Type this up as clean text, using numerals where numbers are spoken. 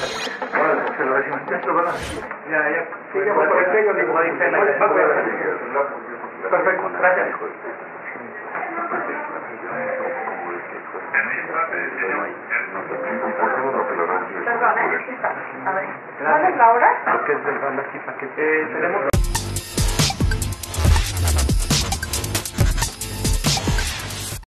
Se lo decimos, esto, ¿verdad? Ya. Sí, ya por el sello, digo, perfecto, gracias. Perdón, a ver, ¿cuál es la hora? Lo que es del aquí para que tenemos